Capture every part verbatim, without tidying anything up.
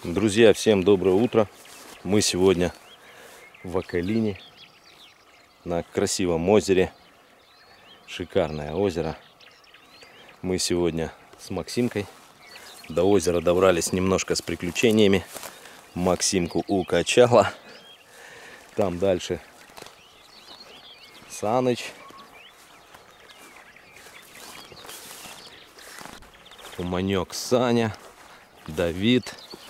Друзья, всем доброе утро. Мы сегодня в Акалине на красивом озере. Шикарное озеро. Мы сегодня с Максимкой до озера добрались немножко с приключениями. Максимку укачало. Там дальше Саныч. Уманек Саня. Давид.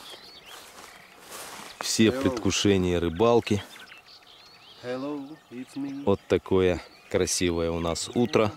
Все в предвкушении рыбалки. Hello, it's me. Вот такое красивое у нас утро.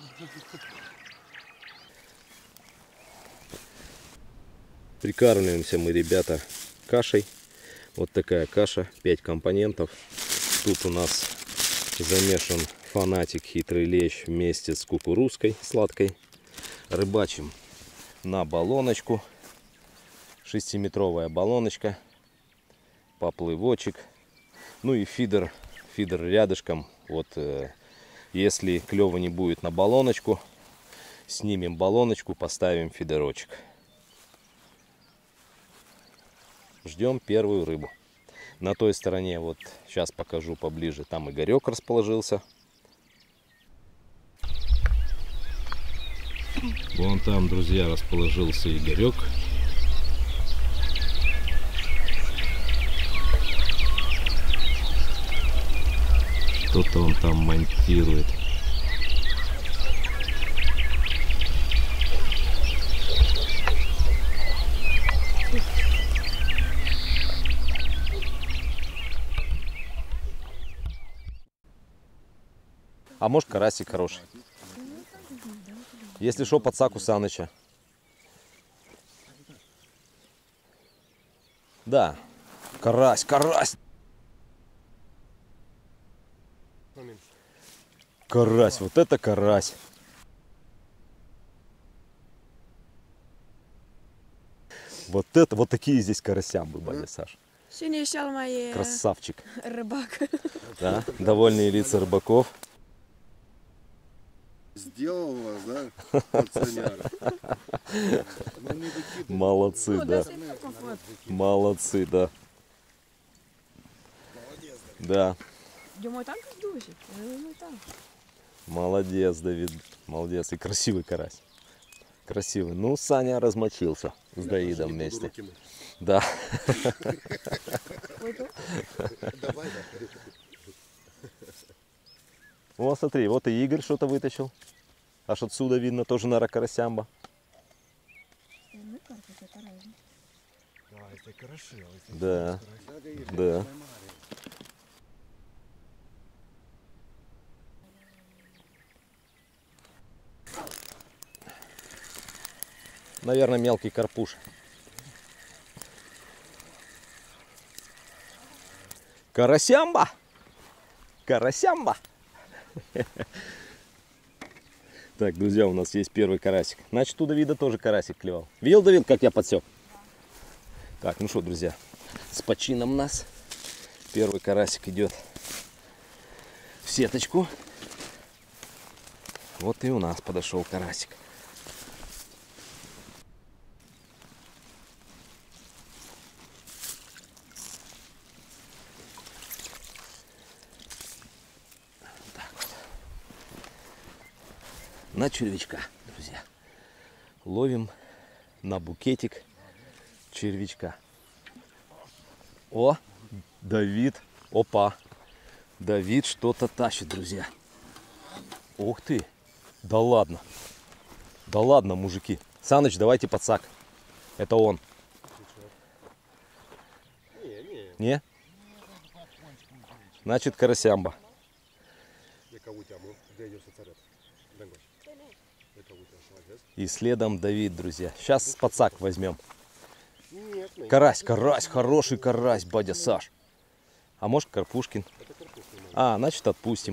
Прикармливаемся мы, ребята, кашей. Вот такая каша, пять компонентов. Тут у нас замешан фанатик, хитрый лещ вместе с кукурузкой сладкой. Рыбачим на баллоночку. Шестиметровая баллоночка. Поплывочек. Ну и фидер. Фидер рядышком. Вот э, если клёва не будет на баллоночку, снимем баллоночку, поставим фидерочек. Ждем первую рыбу. На той стороне, вот сейчас покажу поближе, там Игорек расположился. Вон там, друзья, расположился Игорек. Что-то он там монтирует. А может, карасик хороший. Если что, подсак у Саныча. Да. Карась, карась. Карась, вот это карась. Вот это, вот такие здесь карасямбы, батя Саш. Красавчик. Рыбак. Да, довольные лица рыбаков. Сделал вас, да, пацаняра? Молодцы, да. Молодцы, да. Да. Молодец, Давид. Молодец. И красивый карась. Красивый. Ну, Саня размочился с Давидом вместе. Да. О, смотри, вот и Игорь что-то вытащил. Аж отсюда видно, тоже нора карасямба. Да, да. Наверное, мелкий карпуш. Карасямба! Карасямба! Так, друзья, у нас есть первый карасик. Значит, у Давида тоже карасик клевал. Видел, Давид, как я подсек? Так, ну что, друзья, с почином нас. Первый карасик идет в сеточку. Вот и у нас подошел карасик. На червячка, друзья. Ловим на букетик червячка. О, Давид. Опа. Давид что-то тащит, друзья. Ух ты. Да ладно. Да ладно, мужики. Саныч, давайте подсак. Это он. Не? Значит, карасямба. И следом Давид, друзья. Сейчас подсак возьмем. Карась, карась, хороший карась, батя Саш. А может, Карпушкин? А, значит, отпустим.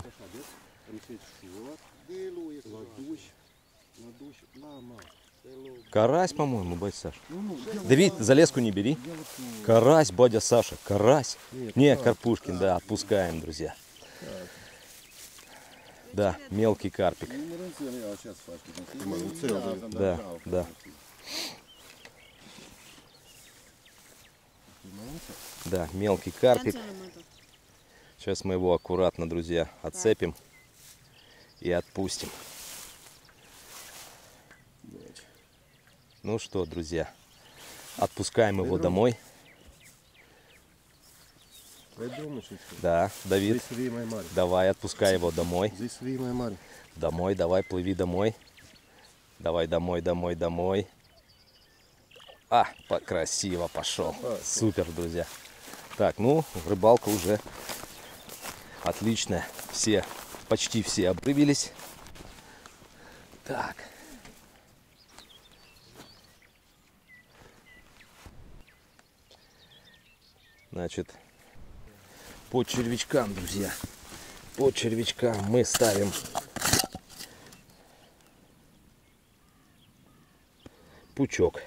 Карась, по-моему, батя Саш. Давид, за леску не бери. Карась, батя Саша, карась. Не, Карпушкин, да, отпускаем, друзья. Да, мелкий карпик. Да, да. Да, мелкий карпик. Сейчас мы его аккуратно, друзья, отцепим и отпустим. Ну что, друзья, отпускаем его домой. Да, Давид, давай, отпускай его домой. Домой, давай, плыви домой. Давай домой, домой, домой. А, красиво пошел. Супер, друзья. Так, ну, рыбалка уже отличная. Все, почти все обрывились. Так. Значит, по червячкам, друзья, по червячкам мы ставим пучок.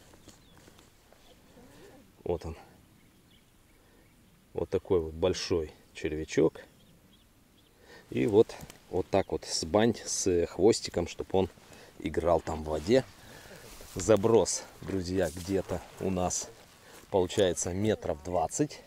Вот он. Вот такой вот большой червячок. И вот, вот так вот с банть, с хвостиком, чтобы он играл там в воде. Заброс, друзья, где-то у нас получается метров двадцать.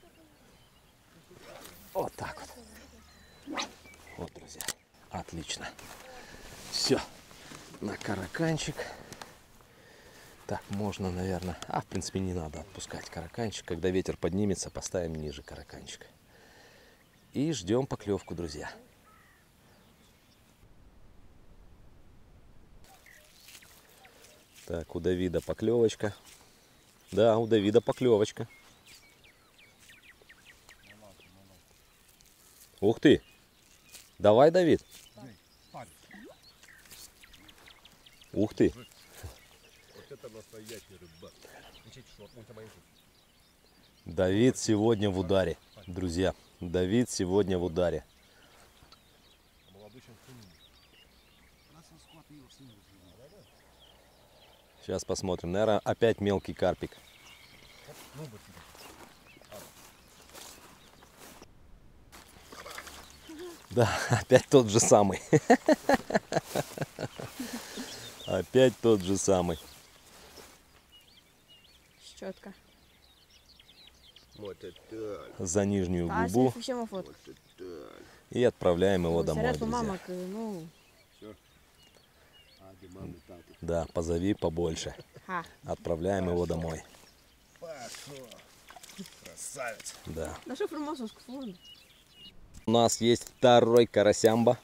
Вот так вот. Вот, друзья. Отлично. Все. На караканчик. Так, можно, наверное... А, в принципе, не надо отпускать караканчик. Когда ветер поднимется, поставим ниже караканчик. И ждем поклевку, друзья. Так, у Давида поклевочка. Да, у Давида поклевочка. Ух ты! Давай, Давид. Ух ты! Давид сегодня в ударе, друзья. Давид сегодня в ударе. Сейчас посмотрим. Наверное, опять мелкий карпик. Да, опять тот же самый. Опять тот же самый. Четко. За нижнюю губу. И отправляем его домой, друзья. Да, позови побольше. Отправляем его домой. Красавец. Да. У нас есть второй карасямба.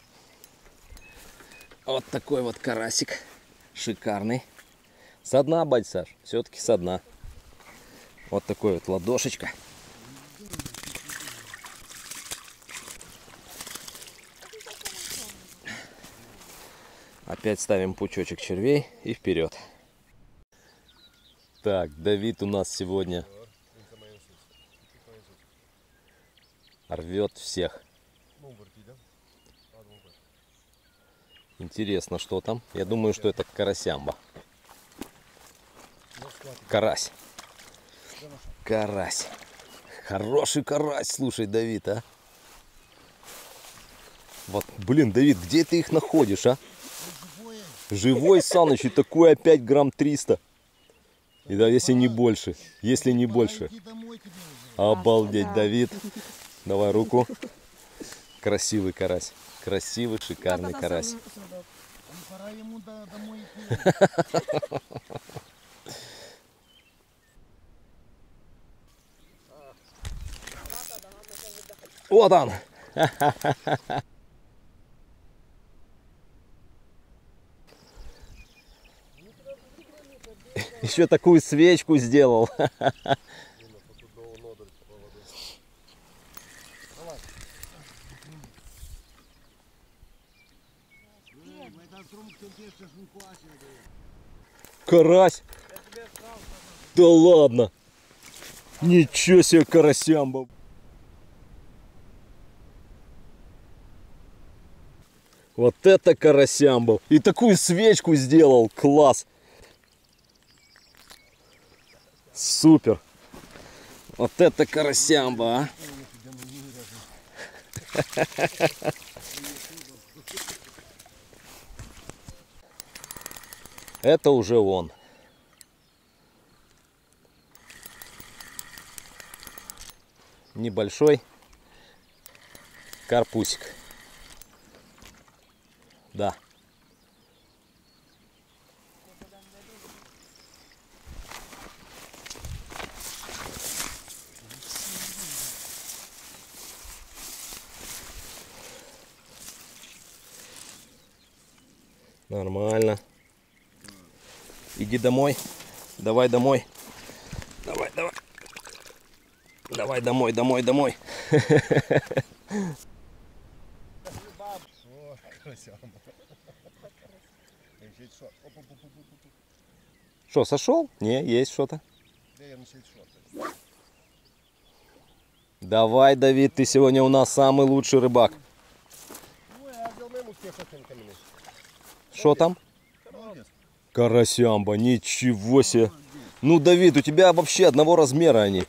Вот такой вот карасик. Шикарный. Со дна, бать, Саш. Все-таки со дна. Вот такой вот ладошечка. Опять ставим пучочек червей и вперед. Так, Давид у нас сегодня рвет всех. Интересно, что там. Я думаю, что это карасямба. Карась. Карась. Хороший карась, слушай, Давид, а. Вот, блин, Давид, где ты их находишь, а? Живой, Саныч, и такой опять грамм триста. И да, если не больше, если не больше. Обалдеть, Давид. Давай руку. Красивый карась. Красивый, шикарный карась. Вот он. Еще такую свечку сделал. Карась. Да ладно. Ничего себе, карасямба. Вот это карасямба. И такую свечку сделал. Класс. Супер. Вот это карасямба, а. Это уже он. небольшой карпусик. Да. Нормально. Иди домой. Давай домой. Давай, давай. Давай домой, домой, домой. Что, сошел? Не, есть что-то. Давай, Давид, ты сегодня у нас самый лучший рыбак. Что там? Карасямба, ничего себе. Ну, Давид, у тебя вообще одного размера они.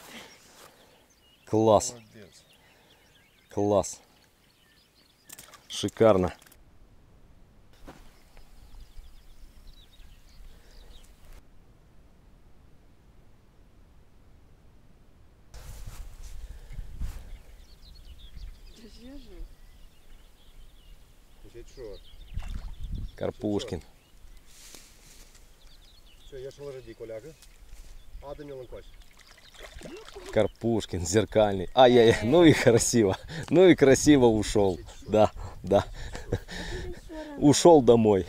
Класс. Класс. Шикарно. Карпушкин. Карпушкин, зеркальный. Ай-яй-яй, ну и красиво. Ну и красиво ушел. Да, да. Ушел домой.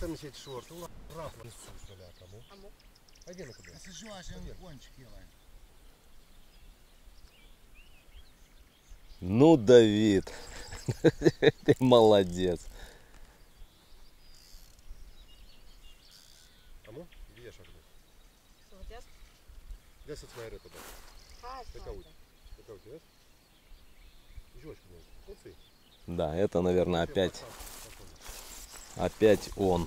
Ну, Давид, ты молодец. Да, это, наверное, опять, опять он.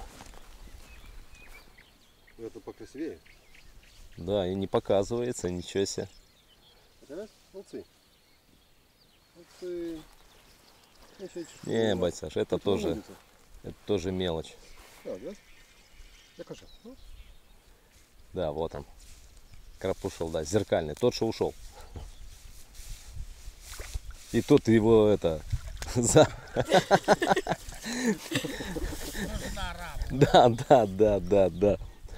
Это покрасивее. Да, и не показывается, ничего себе. Не, бать, Саш, это тоже, это тоже мелочь. Да, вот он. Карпушел, да, зеркальный, тот, что ушел. И тот его это за. Да, да, да, да, да.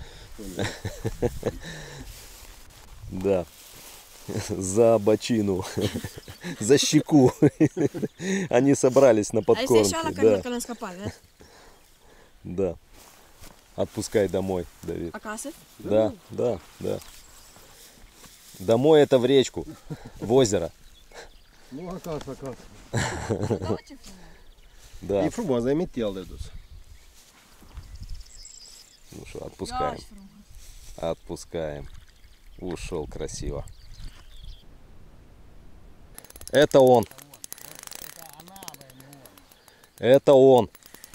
Да. За бочину. За щеку. Они собрались на подкормку. Да. Да. Отпускай домой, Давид. Да, да, да. Домой это в речку, в озеро. Ну, оказывается, оказывается. Да. И фрумаза метел дадут. Ну что, отпускаем. Отпускаем. Ушел красиво. Это он. Это он.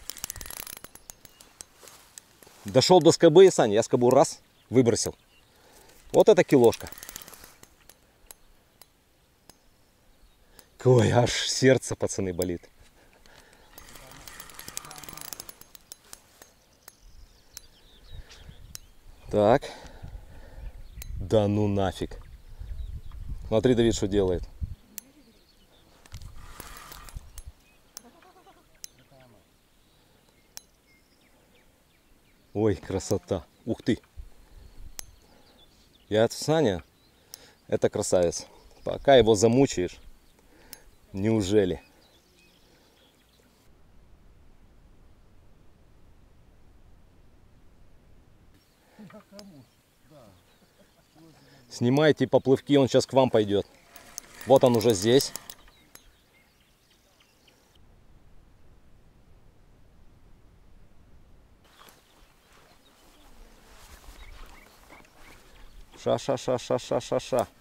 Дошел до скобы, Саня, я скобу раз выбросил. Вот это килошка. Ой, аж сердце, пацаны, болит. Так. Да ну нафиг. Смотри, Давид, что делает. Ой, красота. Ух ты. Я от Саня. Это красавец. Пока его замучаешь. Неужели? Снимайте поплывки, он сейчас к вам пойдет. Вот он уже здесь. Ша-ша-ша-ша-ша-ша-ша.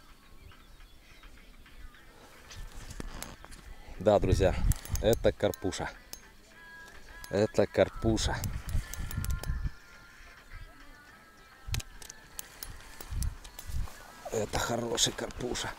Да, друзья, это карпуша. Это карпуша. Это хороший карпуша.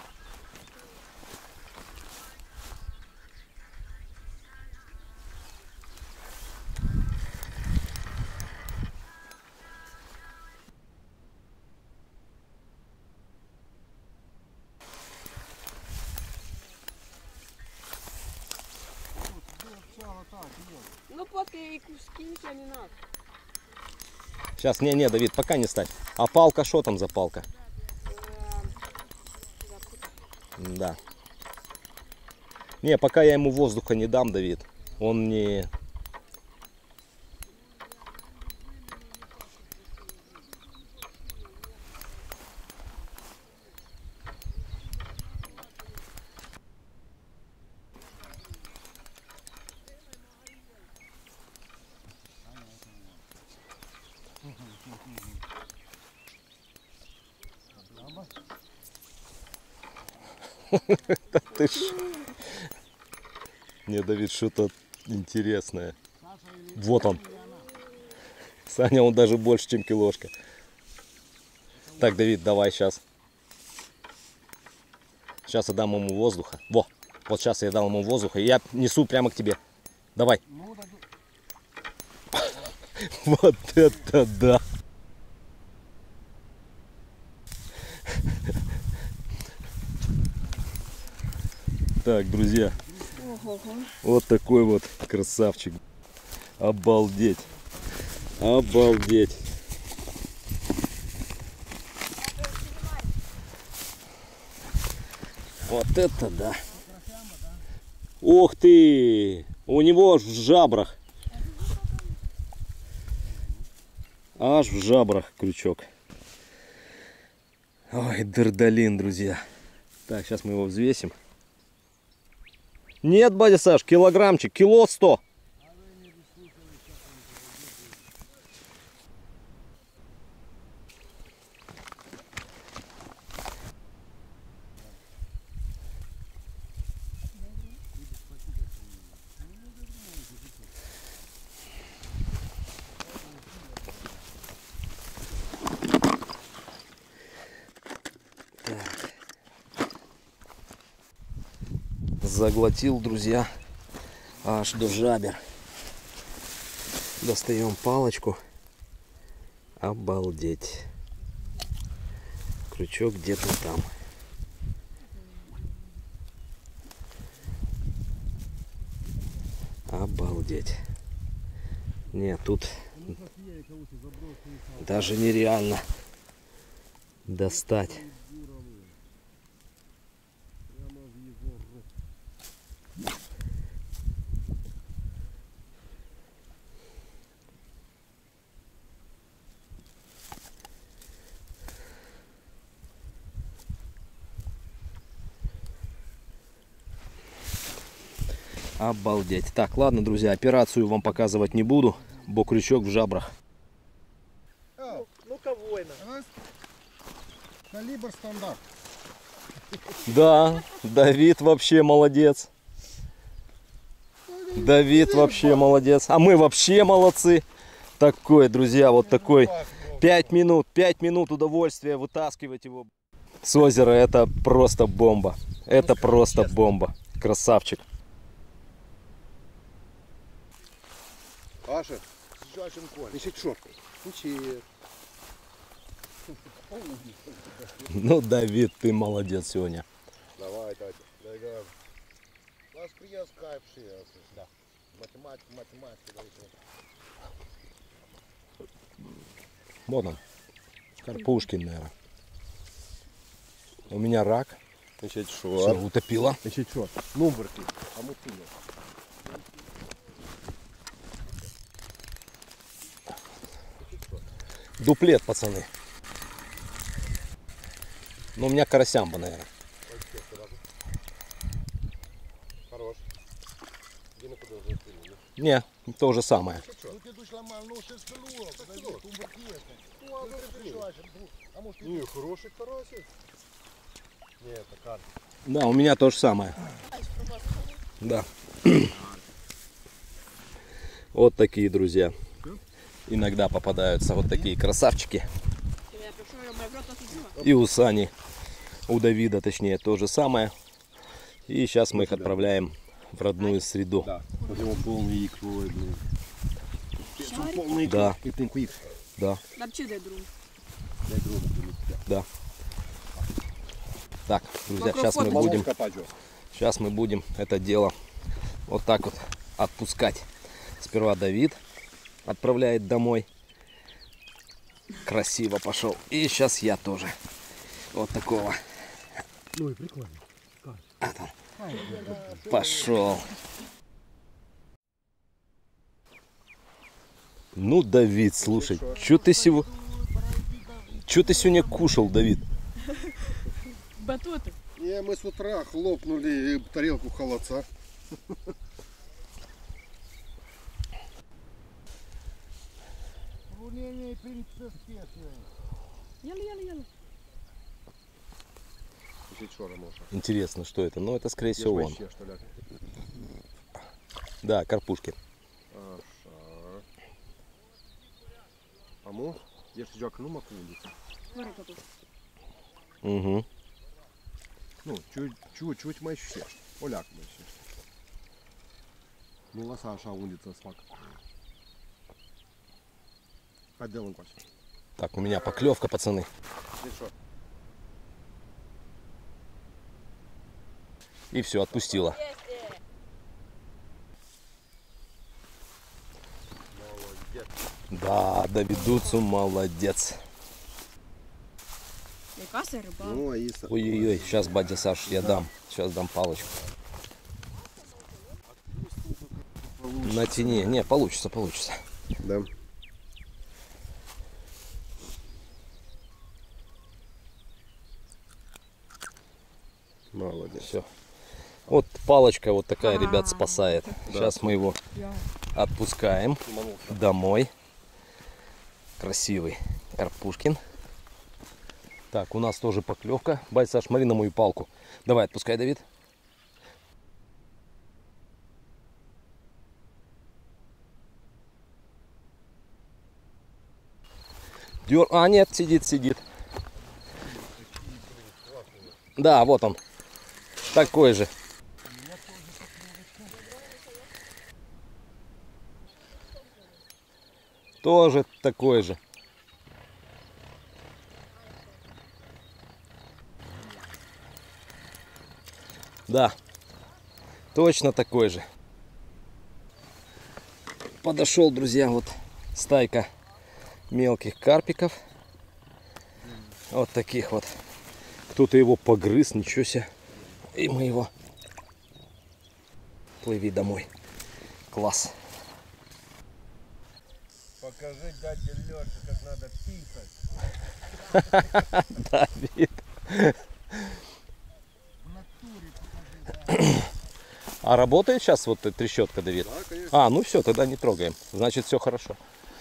ты куски тебе не надо. Сейчас, не-не, Давид, пока не ставь. А палка, что там за палка? Да. Не, пока я ему воздуха не дам, Давид. Он не... Ты ж... Не, Давид, что-то интересное. Вот он. Саня, он даже больше, чем килошка. Так, Давид, давай сейчас. Сейчас я дам ему воздуха. Во, вот сейчас я дам ему воздуха, и я несу прямо к тебе. Давай. Вот это да. Так, друзья, Ого-го. вот такой вот красавчик. Обалдеть. Обалдеть. Вот это да. Ух ты! У него аж в жабрах. Аж в жабрах крючок. Ой, дырдалин, друзья. Так, сейчас мы его взвесим. Нет, батя Саш, килограммчик, кило сто. Заглотил, друзья, аж до жабер. Достаем палочку. Обалдеть. Крючок где-то там. Обалдеть. Нет, тут даже нереально достать. Обалдеть. Так, ладно, друзья, операцию вам показывать не буду, бо крючок в жабрах. Ну, Ну-ка, воина. Калибр стандарт. Да, Давид вообще молодец. Давид вообще молодец. А мы вообще молодцы. Такой, друзья, вот такой. Пять минут, пять минут удовольствия вытаскивать его с озера. Это просто бомба. Это просто бомба. Красавчик. Паша, значит что? Значит... Ну, Давид, ты молодец сегодня. Давай, Татя, дай газ. Нас приезд кайф шея. Да. Математика, математика. Вот он. Карпушкин, наверное. У меня рак. Значит Все, что? утопило. Значит что? Номерки. А мы тут. Дуплет, пацаны. Ну, у меня карасямба, наверное. Хорош. Не, то же самое. Не, хороший карасик. Не, это карп. Да, у меня то же самое. Да. Вот такие, друзья. Иногда попадаются вот такие красавчики. И у Сани, у Давида, точнее, то же самое. И сейчас мы их отправляем в родную среду. Да. Вот его полный икрой, блин. Полный Да. икрой. Да. Вообще дай друг. Дай другу. Да. Так, друзья, сейчас мы Микрофон будем, сейчас мы будем это дело вот так вот отпускать. Сперва Давид отправляет домой. Красиво пошел. И сейчас я тоже. Вот такого. Ну и прикольно. А там. Пошел. Ну, Давид, слушай, что ты сегодня... Что ты сегодня кушал, Давид? Батуты. Не, мы с утра хлопнули тарелку холодца. Интересно, что это? Ну, это, скорее всего, он. Да, Карпушкин. Amu, ești joacă numai cu ulița. Угу. Nu, ciuci mai șușești. O leacă mai șușești. Nu lăsa așa ulița să facă. Hai de-l încoace. Так, у меня поклевка, пацаны. Deci что? И все, отпустила. Да, Давидуцу молодец. Яка рыба? Ну, Аиса. Ой-ой-ой, сейчас, батя Саш, я дам. Сейчас дам палочку. Натяни. Не, получится, получится. Да. Молодец. Все. Вот палочка вот такая, ребят, спасает. Сейчас мы его отпускаем домой. Красивый Карпушкин. Так, у нас тоже поклевка. Бать, Саш, смотри на мою палку. Давай, отпускай, Давид. Дер... А, нет, сидит, сидит. Да, вот он. Такой же. Тоже такой же. Да, точно такой же. Подошел, друзья, вот стайка мелких карпиков. Вот таких вот. Кто-то его погрыз, ничего себе. И мы его... Плыви домой. Класс. Покажи дяде Лёше, как надо писать. Давид. А работает сейчас вот эта трещотка, Давид? Да, конечно. А, ну все, тогда не трогаем. Значит, все хорошо.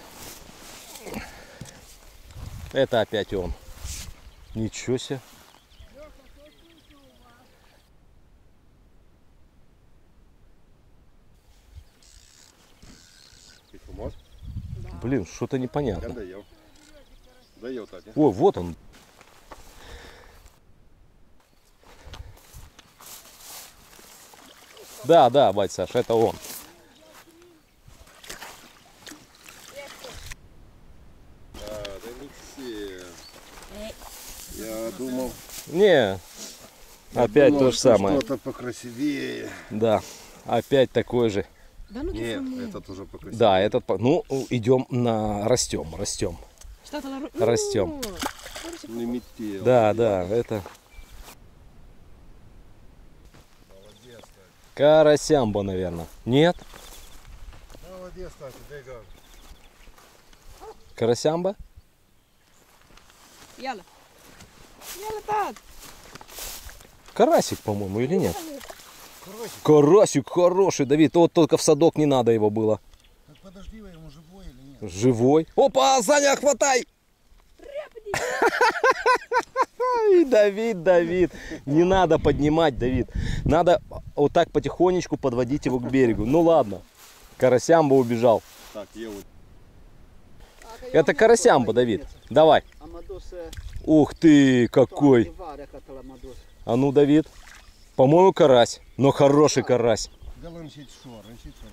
Это опять он. Ничего себе. Блин, что-то непонятно. Доел. Доел, Татья. О, вот он. Да, да, бать, Саш, это он. Да, да не все. Я думал, Не, опять думал, то же что самое. что-то покрасивее. Да, опять такой же. Да ну ты Нет, сумел. этот уже покрасивее. Да, этот, по- ну, идем на, растем, растем. Что-то на ру- Растем. Ну, Не метел. Да, да, это Молодец, Татья. карасямба, наверное. Нет? Молодец, Татья, Деган. Карасямба? Яла. Яла, тат. Карасик, по-моему, или нет? Короче, Карасик хороший, Давид. Вот только в садок не надо его было. так подожди, ему живой или нет? Живой. Опа, Саня, хватай! Ай, Давид, Давид. Не надо поднимать, Давид. Надо вот так потихонечку подводить его к берегу. Ну ладно. Карасямба убежал. Так, я вот. Это карасямба, Давид. Давай. Ух ты, какой. А ну, Давид. По-моему, карась. Но хороший карась. Галанчить шор, ранчить шор.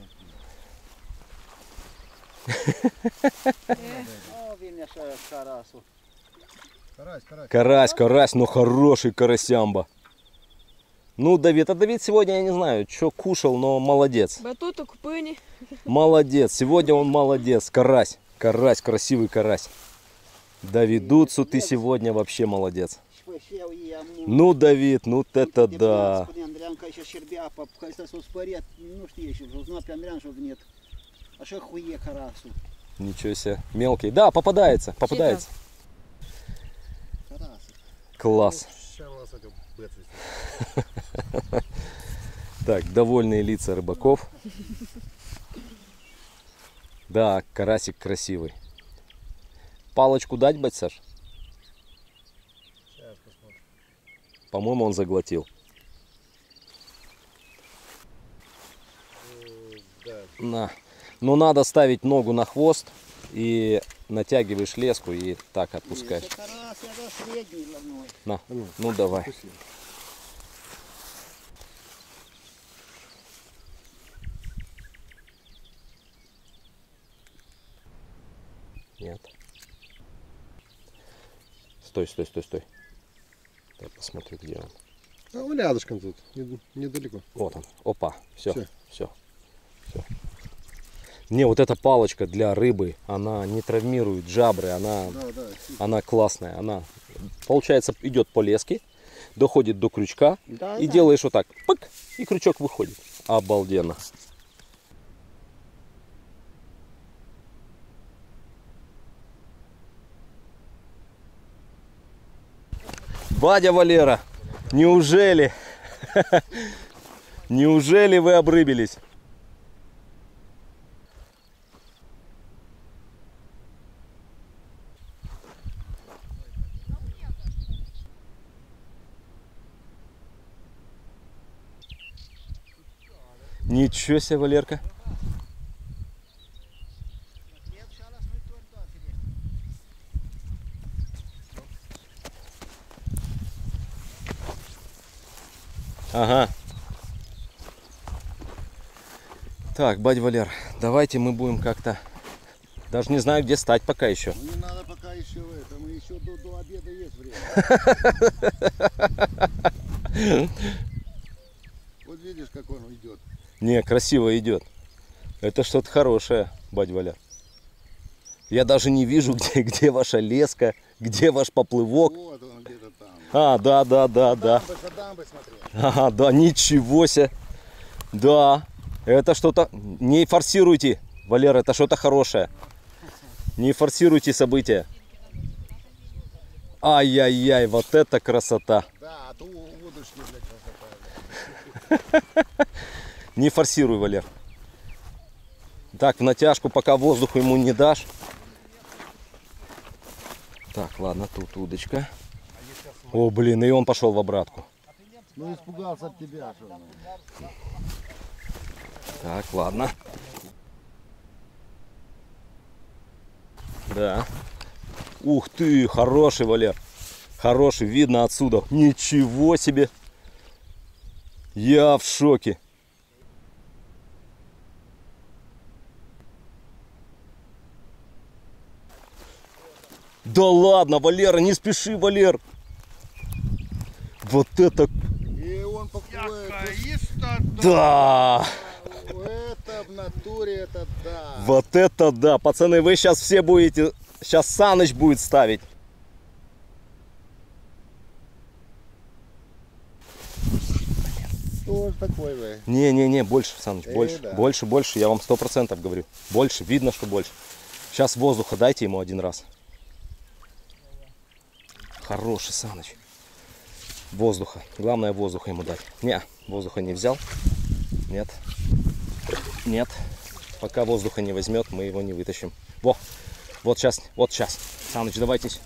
Карась, карась. Карась, карась, но хороший карасямба. Ну, Давид, а Давид сегодня, я не знаю, что кушал, но молодец. Батуту, купини. Молодец, сегодня он молодец. Карась, карась, красивый карась. Давидуцу, ты сегодня вообще молодец. Ну, Давид, ну это да. Ничего себе, мелкий. Да, попадается, попадается. Класс. Так, довольные лица рыбаков. Да, карасик красивый. Палочку дать, бать, Саш? Сейчас посмотрим. По-моему, он заглотил. Да. На. Но надо ставить ногу на хвост и натягиваешь леску и так отпускаешь. На, ну давай. Нет. Стой, стой, стой, стой. Дай посмотрю, где он. А он рядышком тут, не- недалеко. Вот он. Опа. Все. Всё. Все. Все. Не, вот эта палочка для рыбы, она не травмирует жабры, она, Да, да. она классная. Она, получается, идет по леске, доходит до крючка Да, и да. делаешь вот так. Пык, и крючок выходит. Обалденно. Бадя Валера, неужели? Неужели вы обрыбились? Ничего себе, Валерка. Ага. Так, бать Валер, давайте мы будем как-то... Даже не знаю, где стать пока еще. Ну не надо пока еще в этом, еще до, до обеда есть время. Вот видишь, как он идет. Не, красиво идет. Это что-то хорошее, бать Валер. Я даже не вижу, где, где ваша леска, где ваш поплывок. Вот он где-то там. А, да, да, да, да. Дамбы, за дамбой смотри. Ага, да, ничего себе. Да, это что-то... Не форсируйте, Валера, это что-то хорошее. Не форсируйте события. Ай-яй-яй, вот это красота. Да, а то у удочки, блядь, красота. Не форсируй, Валер. Так, в натяжку, пока воздуху ему не дашь. Так, ладно, тут удочка. О, блин, и он пошел в обратку. Ну испугался от тебя, что он. Так, ладно. Да. Ух ты, хороший, Валер. Хороший, видно отсюда. Ничего себе. Я в шоке. Да ладно, Валера, не спеши, Валер. Вот это... И он покоит. Да! Это в натуре, это да. Вот это да! Пацаны, вы сейчас все будете... Сейчас Саныч будет ставить. Что ж такое, вы? Не-не-не, больше, Саныч, Э, больше. да. Больше, больше, я вам сто процентов говорю. Больше, видно, что больше. Сейчас воздуха дайте ему один раз. Хороший Саныч. Воздуха. Главное воздуха ему дать. Не, воздуха не взял. Нет. Нет. Пока воздуха не возьмет, мы его не вытащим. Во. Вот сейчас. Вот сейчас. Саныч, давайтесь.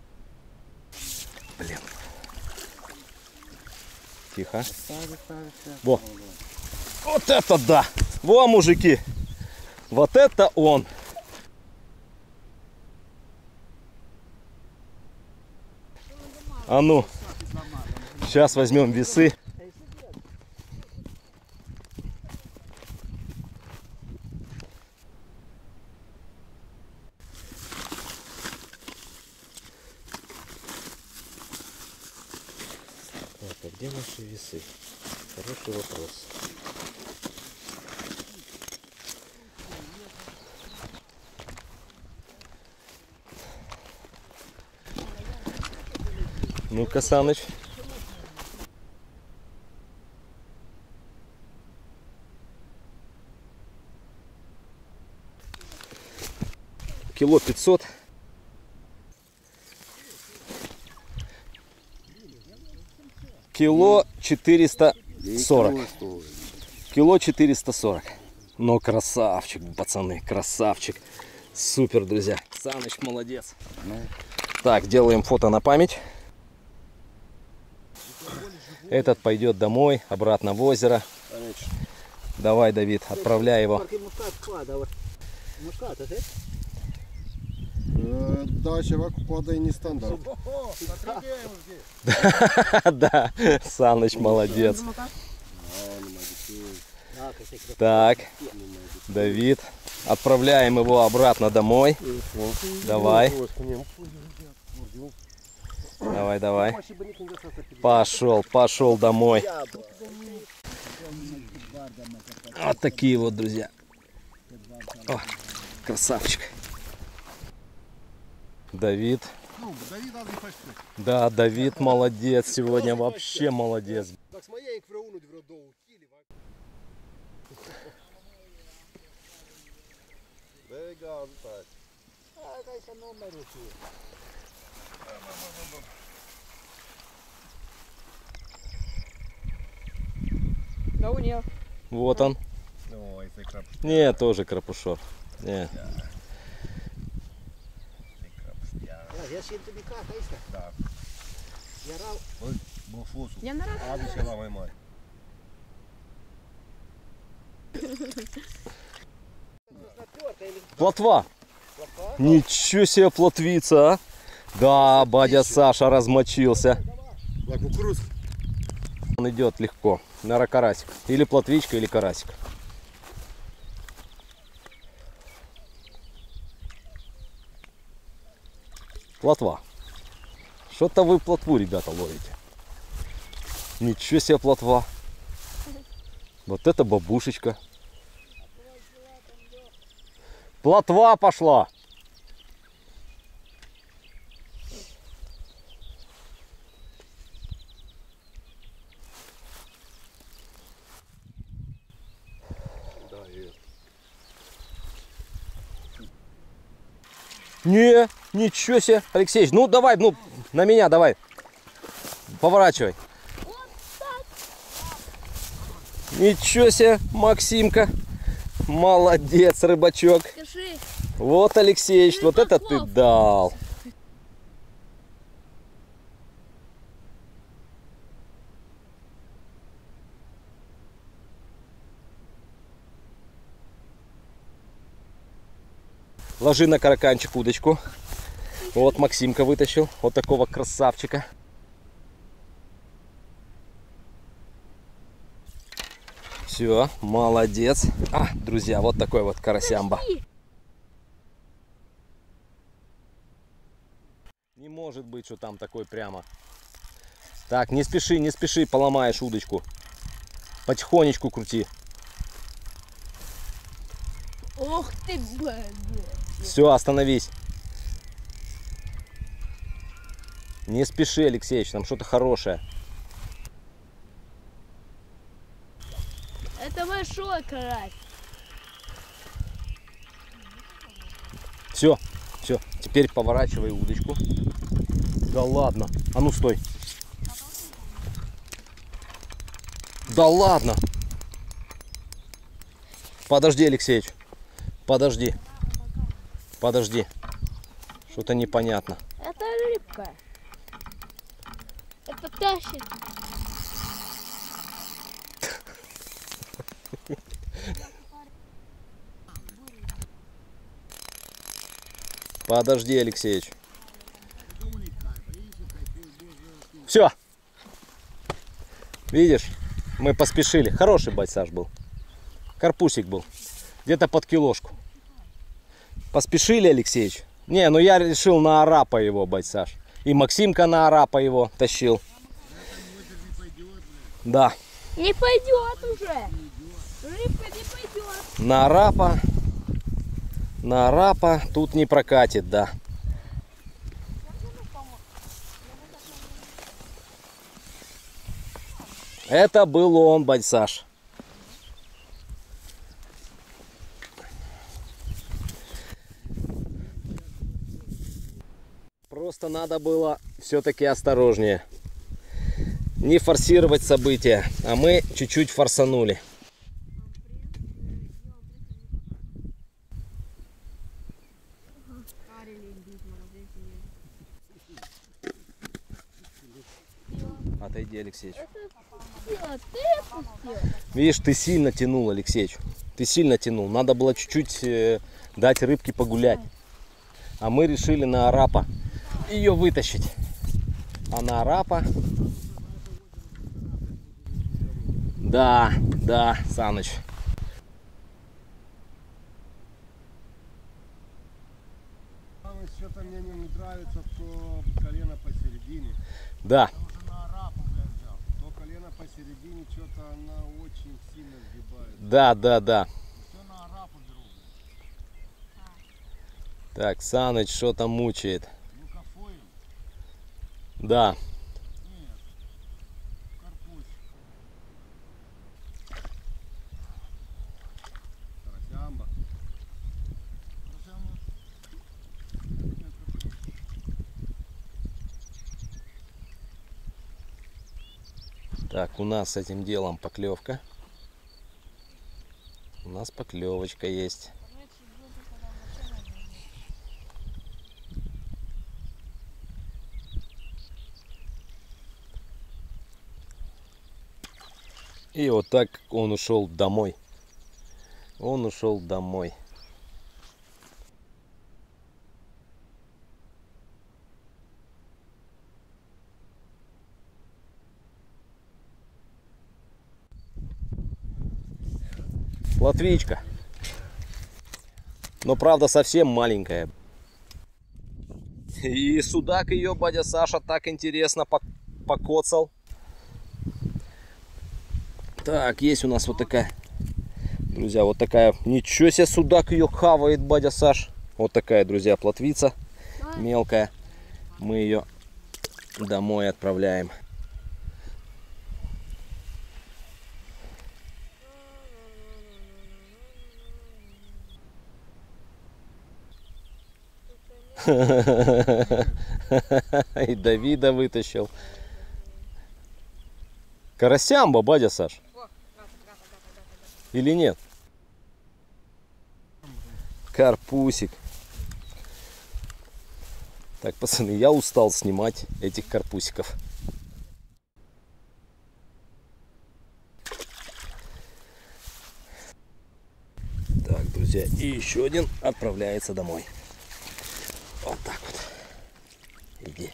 Блин. Тихо. Во. Вот это да. Во, мужики. Вот это он. А ну. Сейчас возьмем весы. Так, а где наши весы? Хороший вопрос. Ну-ка, Саныч. Кило пятьсот. Кило четыреста сорок. Кило четыреста сорок. Ну, красавчик, пацаны, красавчик. Супер, друзья. Саныч молодец. Так, делаем фото на память. Этот пойдет домой, обратно в озеро. Давай, Давид, отправляй его. Да, чувак, падай не стандарт. Да, Саныч молодец. Так, Давид, отправляем его обратно домой. Давай. Давай, давай. Пошел, пошел домой. Вот такие вот, друзья. О, красавчик. Давид. Да, Давид молодец сегодня, вообще молодец. Да у нее. Вот он. Не, тоже крапушок. Не. Я на раз. Плотва. Ничего себе плотвица, а? Да, бадя Саша размочился. Он идет легко. Наверное, карасик. Или плотвичка, или карасик. Плотва. Что-то вы плотву, ребята, ловите. Ничего себе плотва. Вот это бабушечка. Плотва пошла. Не, ничего себе, Алексеевич, ну давай, ну на меня давай, поворачивай. Ничего себе, Максимка, молодец, рыбачок. Скажи. Вот, Алексеевич, вот это ты дал. Ложи на караканчик удочку. Вот Максимка вытащил. Вот такого красавчика. Все, молодец. А, друзья, вот такой вот карасямба. Не может быть, что там такой прямо. Так, не спеши, не спеши, поломаешь удочку. Потихонечку крути. Ох ты, блядь. Все, остановись. Не спеши, Алексеевич, там что-то хорошее. Это большой карась. Все, все, теперь поворачивай удочку. Да ладно, а ну стой. Да ладно. Подожди, Алексеевич, подожди. Подожди. Что-то непонятно. Это рыбка. Это тащит. Подожди, Алексеевич. Все. Видишь, мы поспешили. Хороший бать-саш был. Карпусик был. Где-то под килошку. Поспешили, Алексеевич? Не, ну я решил на арапа его, бать-саш. И Максимка на арапа его тащил. Да. Не пойдет уже. Рыбка не пойдет. На арапа, на арапа тут не прокатит, да. Это был он, бать Саш. Просто надо было все-таки осторожнее. Не форсировать события, а мы чуть-чуть форсанули. Отойди, Алексеевич. Видишь, ты сильно тянул, Алексеевич. Ты сильно тянул. Надо было чуть-чуть э, дать рыбке погулять. А мы решили на арапа ее вытащить. А на арапа... Да, да, Саныч. Что-то мне не нравится, то колено посередине. Да. Уже на арапу, блядь, взял. То колено посередине, что-то она очень сильно сгибает. Да, да, да. Все на арапу беру, блядь. Так, Саныч что там мучает? Ну кафоем? Да. Нет. Карпусь. Карасямба. Карасямба. Так, у нас с этим делом поклевка. У нас поклевочка есть. И вот так он ушел домой. Он ушел домой. Плотвичка. Но правда совсем маленькая. И судак ее батя Саша так интересно покоцал. Так, есть у нас вот такая, друзья, вот такая, ничего себе, судак ее хавает, батя Саш. Вот такая, друзья, плотвица мелкая. Мы ее домой отправляем. И Давида вытащил. Карасямба, батя Саш. Или нет? Карпусик. Так, пацаны, я устал снимать этих карпусиков. Так, друзья, и еще один отправляется домой. Вот так вот. Иди.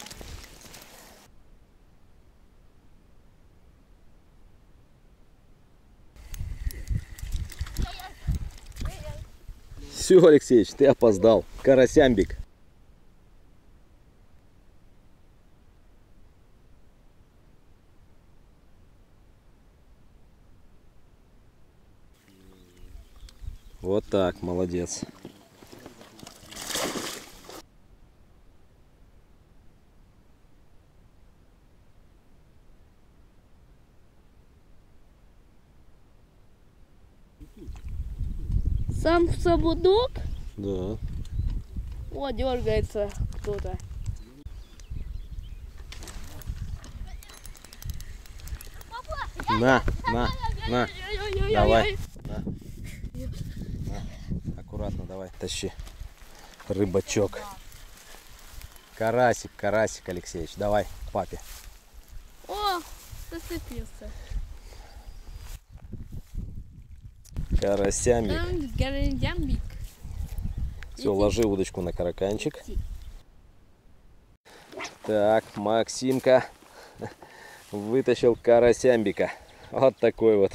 Все, Алексеевич, ты опоздал. Карасямбик. Вот так, молодец. Сам собудок? Да. О, дергается кто-то. На, на, на. Давай. На. На. Аккуратно, давай, тащи. Рыбачок. Карасик, карасик, Алексеевич. Давай, к папе. О, зацепился. Карасямбик. Карасямбик. Все, ложи удочку на караканчик. Так, Максимка вытащил карасямбика. Вот такой вот.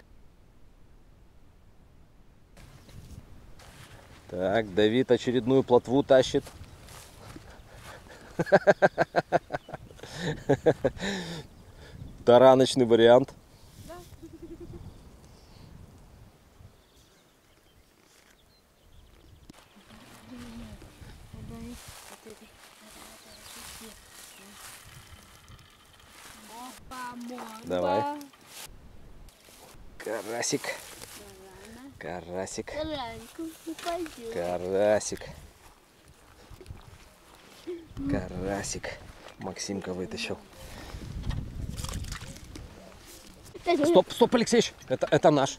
Так, Давид очередную плотву тащит. Тараночный вариант. Давай. Карасик. Карасик. Карасик. Карасик. Максимка вытащил. Стоп, стоп, Алексеевич. Это, это наш.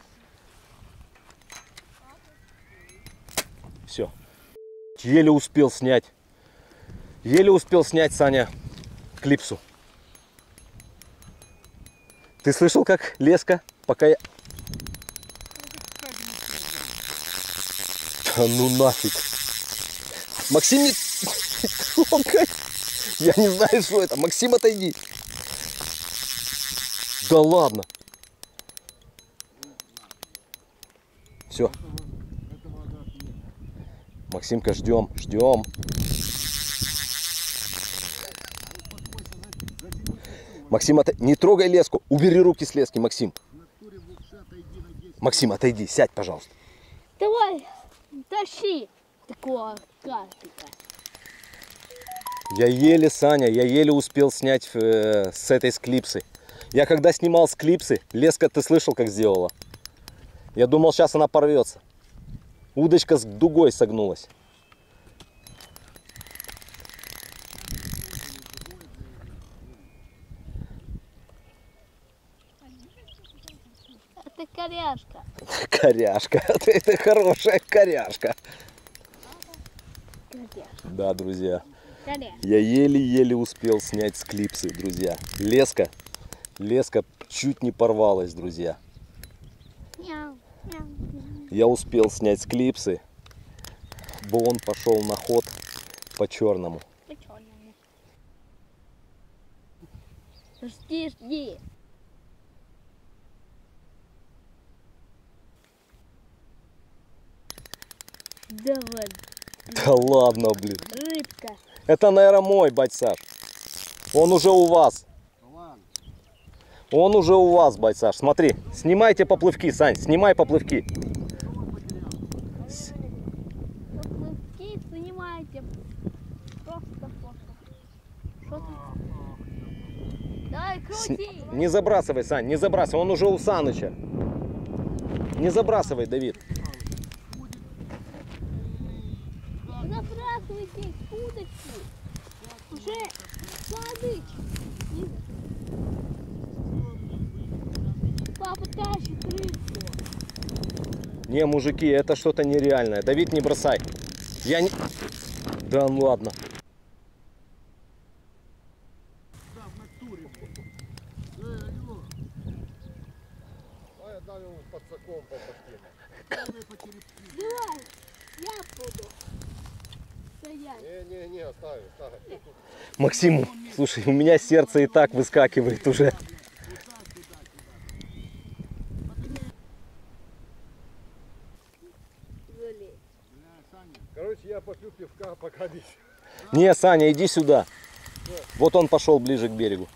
Все. Еле успел снять. Еле успел снять, Саня, клипсу. Ты слышал, как леска? Пока я... Да ну нафиг. Максим, не трогай. Я не знаю, что это. Максим, отойди. Да ладно. Все. Максимка, ждем, ждем. Максим, от... не трогай леску. Убери руки с лески, Максим. Максим, отойди, сядь, пожалуйста. Давай, тащи такого карпика. Я еле, Саня, я еле успел снять э, с этой склипсы. Я когда снимал с клипсы, леска, ты слышал, как сделала? Я думал, сейчас она порвется. Удочка с дугой согнулась. Это коряшка. Коряшка. Это хорошая коряшка. Коряшка. Да, друзья. Коряшка. Я еле-еле успел снять с клипсы, друзья. Леска. Леска чуть не порвалась, друзья. Мяу, мяу. Я успел снять с клипсы, бо он пошел на ход по черному. По черному. Жди, жди. Давай, Да ладно, блин. рыбка. Это, наверное, мой, бать Саш. Он уже у вас. Он уже у вас, бать Саш. Смотри, снимайте поплывки, Сань, снимай поплывки. Поплывки снимайте. Просто фото. Что ты? Давай, С- крути. Не забрасывай, Сань, не забрасывай. Он уже у Саныча. Не забрасывай, Давид. Забрасывайте удочки. Уже Саныч. Папа тащит рыбку. Не, мужики, это что-то нереальное. Давид, не бросай. Я не... Да ну ладно. А я дал ему подсаком по башке. Давай, я буду стоять. Не-не-не, оставь, оставь. Максим, слушай, у меня сердце и так выскакивает уже. Залезь. Короче, я попью пивка, пока здесь. Не, Саня, иди сюда. Вот он пошел ближе к берегу.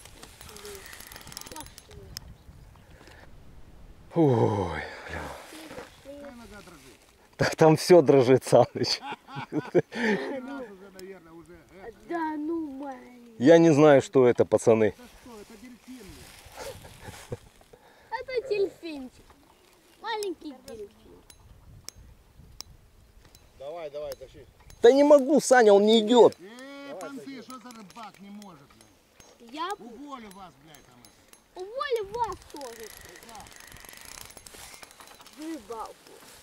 Ой, да там все дрожит, Саныч. Да ну май. Я не знаю, что это, пацаны. Это дельфинчик. Маленький дельфин. Давай, давай, тащи. Да не могу, Саня, он не идет. Эй, понты, что за рыбак не может, блядь? Я Уволю вас, блядь, там это. уволю вас тоже. Рыбалку.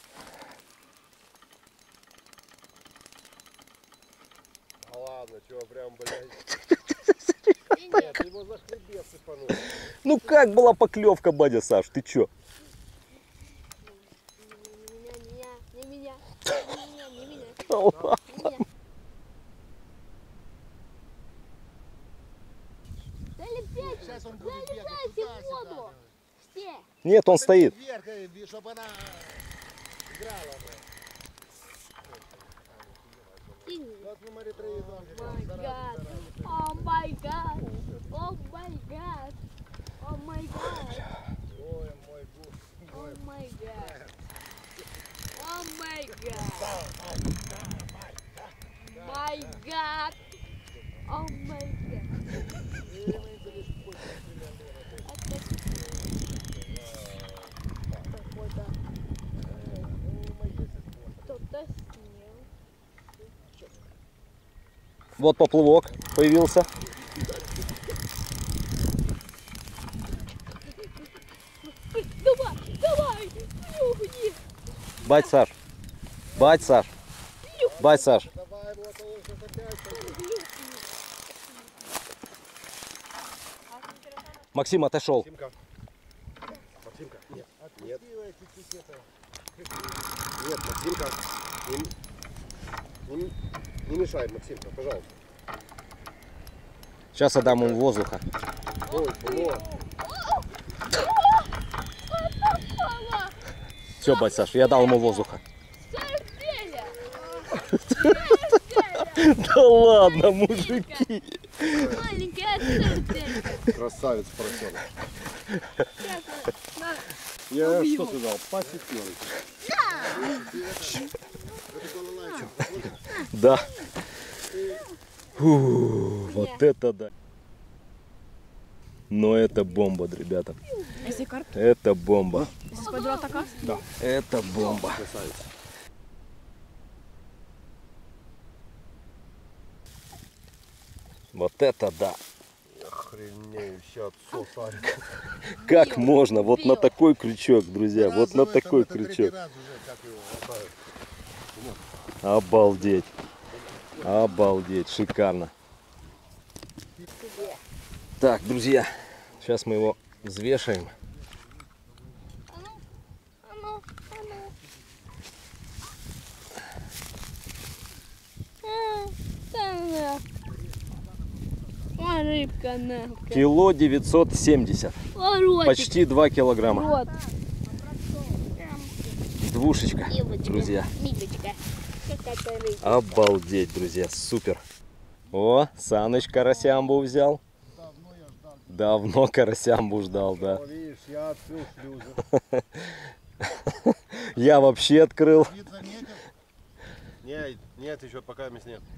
А ладно, чего, прям, блядь. И Нет, нет. ты его за хребет сыпанул. Ну как была поклевка, бадя Саш, ты чё? Не меня, не меня, не меня, не меня, не меня. Не меня. Залезайте, Сейчас он будет бегать залезайте в туда-сюда. воду. Все. Нет, он стоит. Вверх, чтобы она играла, блядь. Синий. Вот смотри, три О май гад. О май гад. О май гад. О май гад. Ой, мой гусь. О май гад. О май гад. Май гад. О май гад. вот поплывок появился. Давай, давай, нюхни. Бать, Саш. Бать, Саш. Бать, Саш. Давай, вот он сейчас опять. Максим отошел. Максимка. Максимка. Нет. Нет. Нет, Максимка. Не, не, не мешай, Максимка, пожалуйста. Сейчас отдам ему воздуха. Ой, вот. Все, бать, Саш, я дал ему воздуха. Да ладно, мужики. Маленькая. Красавец поросенок. Я что сказал? Пасекёр. Да. Фу, вот это да. Но это бомба, ребята. Если карп, Это бомба. если спойдет атака? Это бомба. Вот это да. Охренеющий отсос. Как можно? Вот на такой крючок, друзья. Вот на такой крючок. Раз уже, как его хватает. Обалдеть. Обалдеть. Шикарно. Так, друзья. Сейчас мы его взвешаем. А ну, а ну, а ну. А, да, да. О, рыбка, нахуй. Кило девятьсот семьдесят. О, ротик. Почти два килограмма. Рот. Двушечка, Девочка. друзья. Милочка. Какая-то рыбка. Обалдеть, друзья. Супер. О, Саныч карасямбу взял. Давно карасямбу ждал, да. О, видишь, я открыл шлюзы. Я вообще открыл. Вид заметил? Нет, нет, еще пока мяс нет.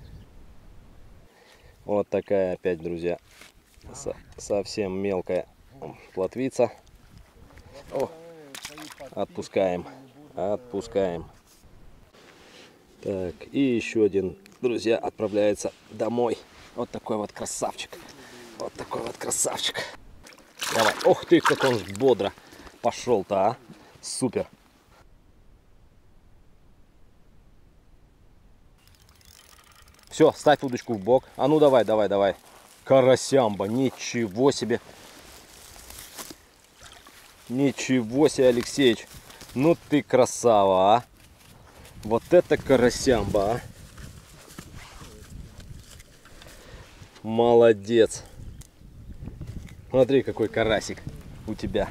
Вот такая опять, друзья, со- совсем мелкая плотвица. О, отпускаем, отпускаем. Так, и еще один, друзья, отправляется домой. Вот такой вот красавчик. Вот такой вот красавчик. Давай. Ох ты, как он бодро пошел-то, а. Супер. Все, ставь удочку в бок. А ну давай, давай, давай. Карасямба, ничего себе. Ничего себе, Алексеич. Ну ты красава, а. Вот это карасямба, а. Молодец. Смотри, какой карасик у тебя.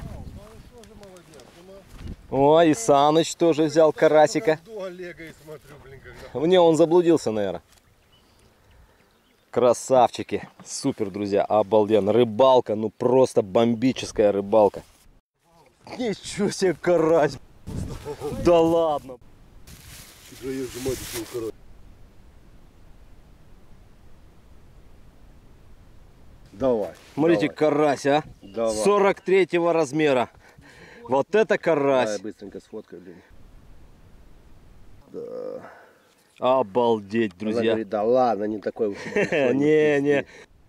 О, и Саныч тоже взял карасика. До Олега и смотрю, блин, когда. В нем он заблудился, наверное. Красавчики. Супер, друзья. Обалденно. Рыбалка. Ну просто бомбическая рыбалка. Ничего себе, карась. Да ладно. Давай. Смотрите, давай. карась, а. Давай. сорок третьего размера. Вот это Давай карась. быстренько сфоткай, блин. Да. Обалдеть, Она друзья. говорит, да ладно, не такой уж. и большой, Не, не.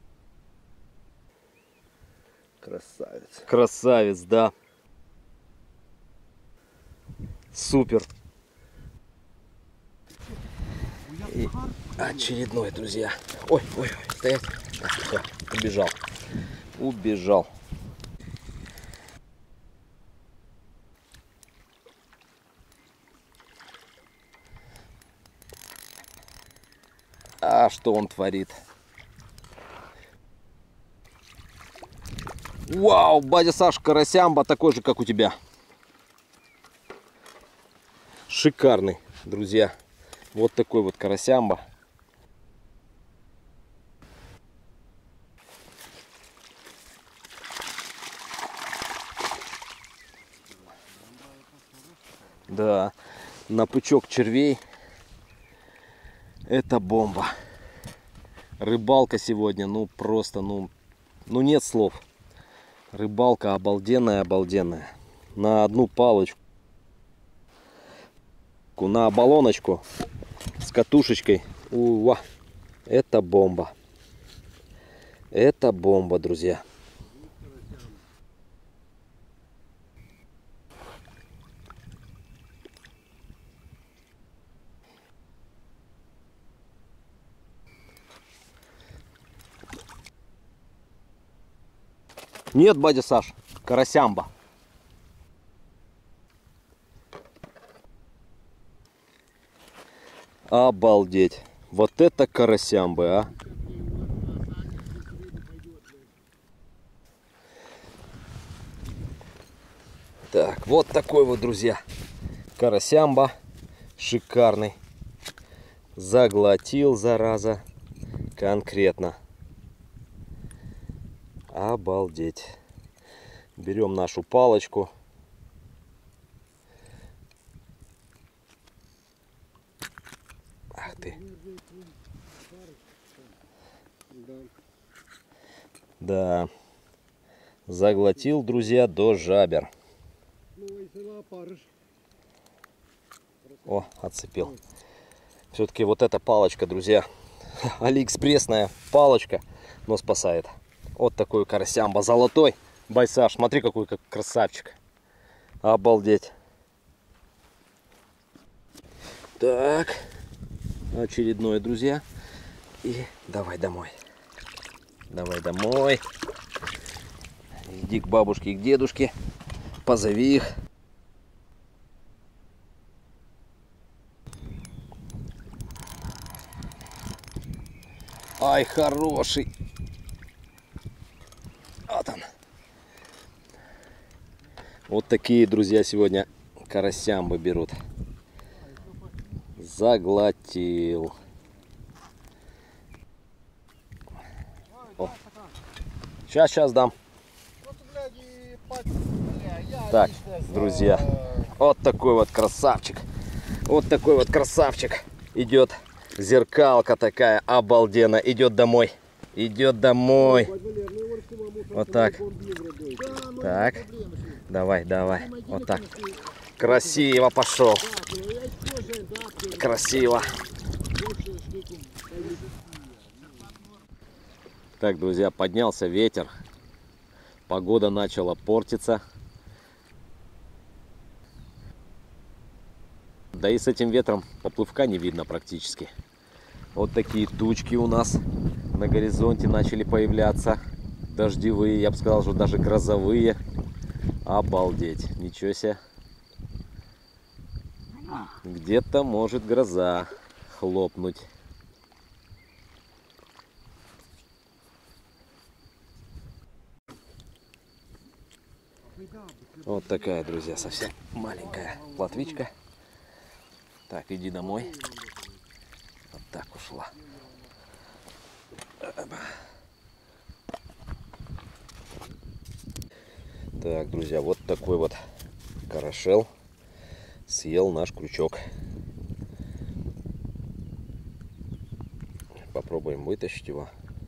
Красавец. Красавец, да. Супер. И очередной, друзья. Ой, ой, ой, стоять. А, всё, убежал. Убежал. А что он творит? Вау, батя Саш, карасямба такой же, как у тебя. Шикарный, друзья. Вот такой вот карасямба. Да, на пучок червей. Это бомба. Рыбалка сегодня, ну просто, ну, ну нет слов. Рыбалка обалденная, обалденная. На одну палочку, на баллоночку с катушечкой. Уа. Это бомба. Это бомба, друзья. Нет, бадя Саш, карасямба. Обалдеть. Вот это карасямбы, а. Так, вот такой вот, друзья, карасямба. Шикарный. Заглотил, зараза. Конкретно. Обалдеть. Берем нашу палочку. Ах ты. Да. Заглотил, друзья, до жабер. О, отцепил. Все-таки вот эта палочка, друзья. Алиэкспрессная палочка, но спасает. Вот такой карасямба золотой. Байсаш, смотри, какой как красавчик. Обалдеть. Так. Очередное, друзья. И давай домой. Давай домой. Иди к бабушке и к дедушке. Позови их. Ай, хороший. Вот он. Вот такие, друзья, сегодня карасямбы берут. Заглотил. О. Сейчас, сейчас дам. Так, друзья, вот такой вот красавчик. Вот такой вот красавчик. Идет зеркалка такая, обалденно. Идет домой. Идет домой. Вот так. Так. Давай, давай. Вот так. Красиво пошел. Красиво. Так, друзья, поднялся ветер. Погода начала портиться. Да и с этим ветром поплывка не видно практически. Вот такие тучки у нас на горизонте начали появляться. Дождевые, я бы сказал, что даже грозовые. Обалдеть. Ничего себе. Где-то может гроза хлопнуть. Вот такая, друзья, совсем маленькая плотвичка. Так, иди домой. Вот так ушла. Так, друзья, вот такой вот карашел съел наш крючок. Попробуем вытащить его.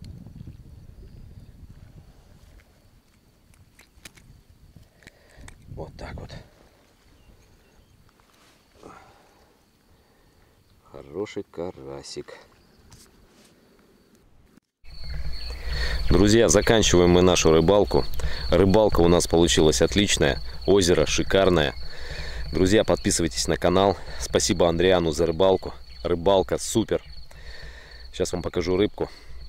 Вот так вот. Хороший карасик. Друзья, заканчиваем мы нашу рыбалку. Рыбалка у нас получилась отличная. Озеро шикарное. Друзья, подписывайтесь на канал. Спасибо Андриану за рыбалку. Рыбалка супер. Сейчас вам покажу рыбку.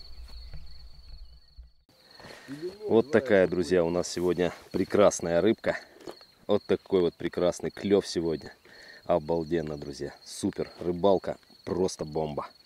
Вот такая, друзья, у нас сегодня прекрасная рыбка. Вот такой вот прекрасный клев сегодня. Обалденно, друзья. Супер. Рыбалка просто бомба.